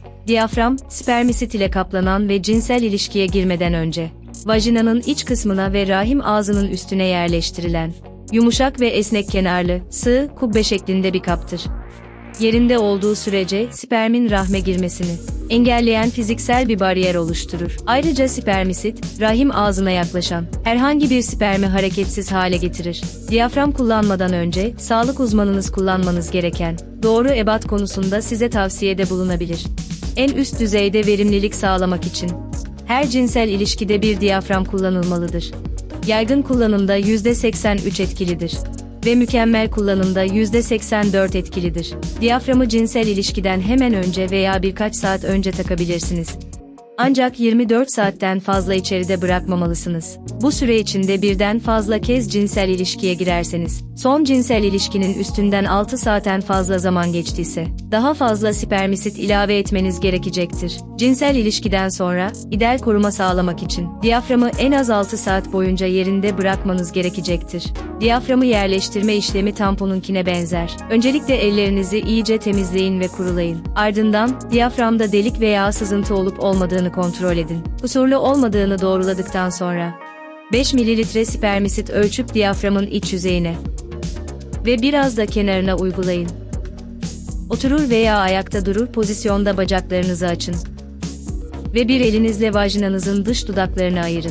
Diyafram, spermisit ile kaplanan ve cinsel ilişkiye girmeden önce, vajinanın iç kısmına ve rahim ağzının üstüne yerleştirilen, yumuşak ve esnek kenarlı, sığ, kubbe şeklinde bir kaptır. Yerinde olduğu sürece spermin rahme girmesini engelleyen fiziksel bir bariyer oluşturur. Ayrıca spermisit, rahim ağzına yaklaşan herhangi bir spermi hareketsiz hale getirir. Diyafram kullanmadan önce, sağlık uzmanınız kullanmanız gereken doğru ebat konusunda size tavsiyede bulunabilir. En üst düzeyde verimlilik sağlamak için her cinsel ilişkide bir diyafram kullanılmalıdır. Yaygın kullanımda %83 etkilidir ve mükemmel kullanımda %84 etkilidir. Diyaframı cinsel ilişkiden hemen önce veya birkaç saat önce takabilirsiniz. Ancak 24 saatten fazla içeride bırakmamalısınız. Bu süre içinde birden fazla kez cinsel ilişkiye girerseniz, son cinsel ilişkinin üstünden 6 saatten fazla zaman geçtiyse, daha fazla spermisit ilave etmeniz gerekecektir. Cinsel ilişkiden sonra, ideal koruma sağlamak için, diyaframı en az 6 saat boyunca yerinde bırakmanız gerekecektir. Diyaframı yerleştirme işlemi tamponunkine benzer. Öncelikle ellerinizi iyice temizleyin ve kurulayın. Ardından, diyaframda delik veya sızıntı olup olmadığını kontrol edin. Kusurlu olmadığını doğruladıktan sonra 5 ml spermisit ölçüp diyaframın iç yüzeyine ve biraz da kenarına uygulayın. Oturur veya ayakta durur pozisyonda bacaklarınızı açın ve bir elinizle vajinanızın dış dudaklarını ayırın.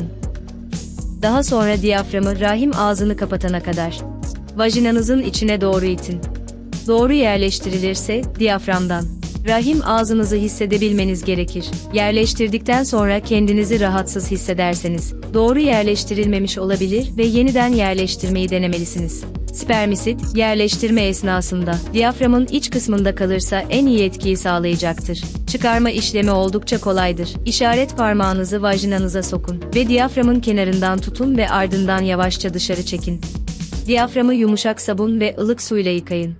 Daha sonra diyaframı rahim ağzını kapatana kadar vajinanızın içine doğru itin. Doğru yerleştirilirse diyaframdan rahim ağzınızı hissedebilmeniz gerekir. Yerleştirdikten sonra kendinizi rahatsız hissederseniz, doğru yerleştirilmemiş olabilir ve yeniden yerleştirmeyi denemelisiniz. Spermisit, yerleştirme esnasında, diyaframın iç kısmında kalırsa en iyi etkiyi sağlayacaktır. Çıkarma işlemi oldukça kolaydır. İşaret parmağınızı vajinanıza sokun ve diyaframın kenarından tutun ve ardından yavaşça dışarı çekin. Diyaframı yumuşak sabun ve ılık suyla yıkayın.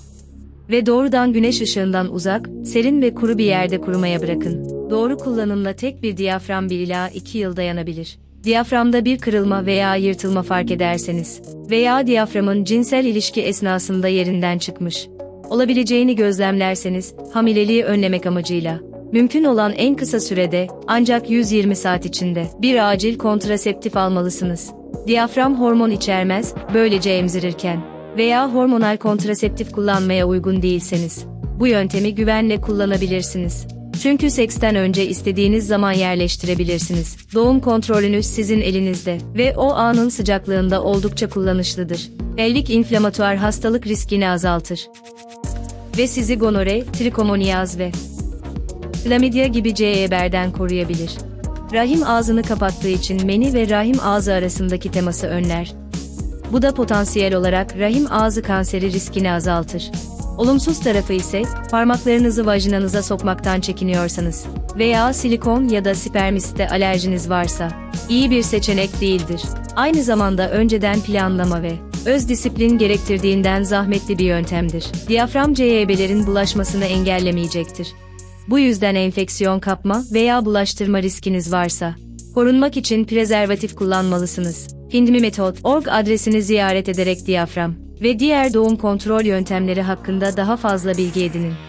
Ve doğrudan güneş ışığından uzak, serin ve kuru bir yerde kurumaya bırakın. Doğru kullanımla tek bir diyafram 1 ila 2 yıl dayanabilir. Diyaframda bir kırılma veya yırtılma fark ederseniz veya diyaframın cinsel ilişki esnasında yerinden çıkmış olabileceğini gözlemlerseniz, hamileliği önlemek amacıyla mümkün olan en kısa sürede, ancak 120 saat içinde bir acil kontraseptif almalısınız. Diyafram hormon içermez, böylece emzirirken veya hormonal kontraseptif kullanmaya uygun değilseniz, bu yöntemi güvenle kullanabilirsiniz. Çünkü seksten önce istediğiniz zaman yerleştirebilirsiniz. Doğum kontrolünüz sizin elinizde ve o anın sıcaklığında oldukça kullanışlıdır. Pelvik inflamatuar hastalık riskini azaltır ve sizi gonore, trikomonyaz ve klamidya gibi CEBR'den koruyabilir. Rahim ağzını kapattığı için meni ve rahim ağzı arasındaki teması önler. Bu da potansiyel olarak rahim ağzı kanseri riskini azaltır. Olumsuz tarafı ise, parmaklarınızı vajinanıza sokmaktan çekiniyorsanız veya silikon ya da spermisite alerjiniz varsa, iyi bir seçenek değildir. Aynı zamanda önceden planlama ve öz disiplin gerektirdiğinden zahmetli bir yöntemdir. Diyafram CEB'lerin bulaşmasını engellemeyecektir. Bu yüzden enfeksiyon kapma veya bulaştırma riskiniz varsa, korunmak için prezervatif kullanmalısınız. Findmimetot.org adresini ziyaret ederek diyafram ve diğer doğum kontrol yöntemleri hakkında daha fazla bilgi edinin.